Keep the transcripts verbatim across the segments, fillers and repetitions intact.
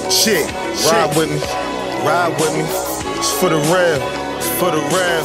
Shit, ride with me, ride with me. It's for the real, it's for the real.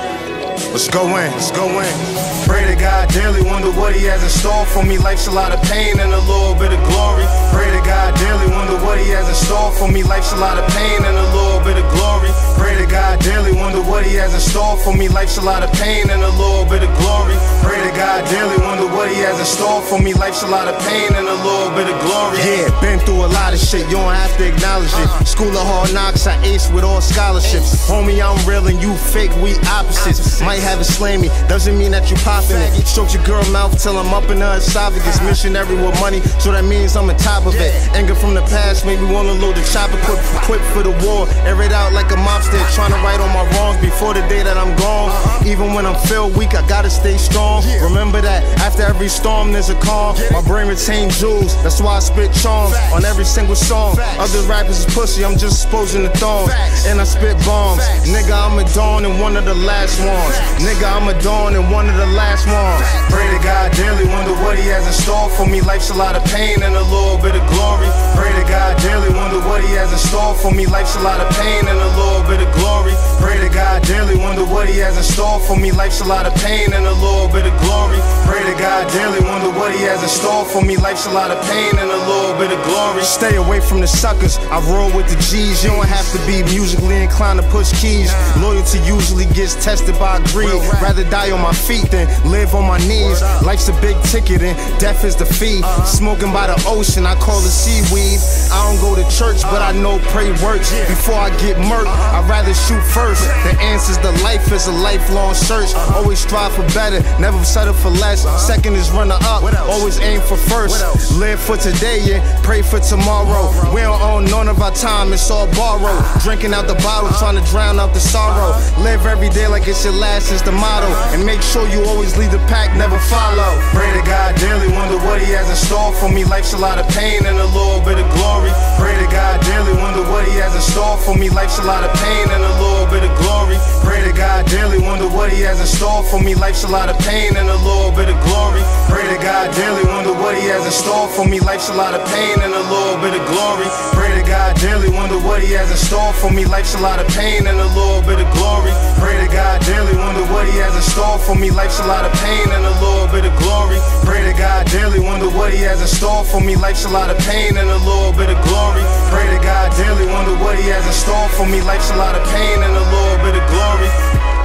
Let's go in, let's go in. Pray to God daily, wonder what he has in store for me. Life's a lot of pain and a little bit of glory. Pray to God daily, wonder what he has in store for me. Life's a lot of pain and a little bit of glory. Pray to God daily, wonder what he has in store for me. Life's a lot of pain and a little bit of glory. Pray to God daily, wonder what he has in store for me. Life's a lot of pain and a little bit of glory. Yeah, been through a lot of shit, you don't have to acknowledge it. School of hard knocks, I ace with all scholarships. Homie, I'm real and you fake, we opposites. Might have it slay me, doesn't mean that you poppin' it. Stroke your girl mouth till I'm up in her esophagus. Missionary with money, so that means I'm on top of it. Anger from the past made me wanna load the chopper, quick, quick for the war. Air it out like a mobster, trying to right all my wrongs before the day that I'm gone. Even when I'm feel weak, I gotta stay strong. Remember that after every storm there's a calm. My brain retains jewels, that's why I spit charms on every single song. Other rappers is pussy, I'm just exposing the thorns. And I spit bombs. Nigga, I'm a dawn and one of the last ones. Nigga, I'm a dawn and one of the last ones. Pray to God daily, wonder what he has in store for me. Life's a lot of pain and a little bit of glory. Pray to God daily, wonder what he has in store for me. Life's a lot of pain and a little bit of glory. Pray to God daily, wonder what he has in store for me. Life's a lot of pain and a little bit of glory. Pray to God daily, wonder what he has in store for me. Life's a lot of pain and a little bit of glory. Stay away from the suckers, I roll with the G's. You don't have to be musically inclined to push keys. Loyalty usually gets tested by greed. Rather die on my feet than live on my knees. Life's a big ticket and death is the fee. Smoking by the ocean, I call it seaweed. I don't go to church, but I know pray works. Before I get murked, I'd rather shoot first. The answers to life is a lifelong search. Always strive for better, never settle for less. Second is runner up, always aim for first. Live for today and pray for tomorrow. We don't own none of our time, it's all borrowed. Drinking out the bottle, trying to drown out the sorrow. Live every day like it's your last is the motto. And make sure you always lead the pack, never follow. Pray to God daily, wonder what he has in store for me. Life's a lot of pain and a little bit of glory. Pray to God daily, wonder what he has in store for me. Life's a lot of pain and a little bit of glory. Pray to God daily, wonder what he has in store for me. Life's a lot of pain and a little bit of glory. Pray to God daily, wonder what he has in store for me. Life's a lot of pain and a little bit of glory. Pray to God daily, wonder what he has in store for me. Life's a lot of pain and a little bit of glory. Pray to God daily, wonder what he has in store for me. Life's a lot of pain and a little bit of glory. Pray to God daily, wonder what he has in store for me. Life's a lot of pain and a little bit of glory. Pray to God daily, wonder what he has in store for me. Life's a lot of pain and a little bit of glory.